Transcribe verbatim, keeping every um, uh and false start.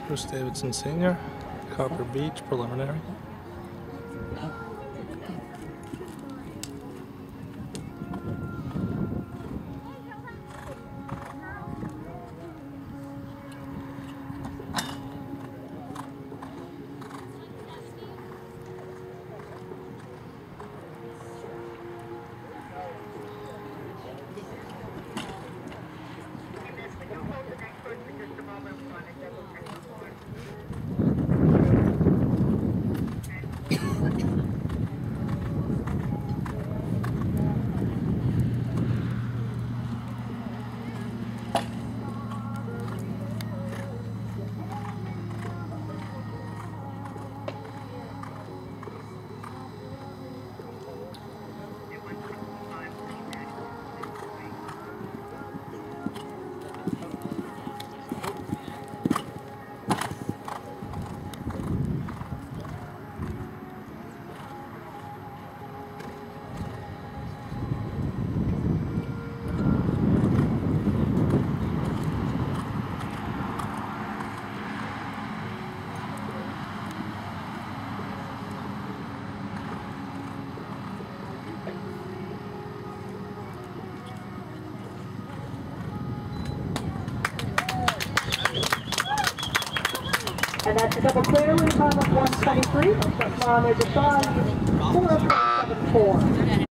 Bruce Davidson Senior, Copper Beach preliminary. And that's a double clear with a time of one twenty-three. There's a shot, four of seven four.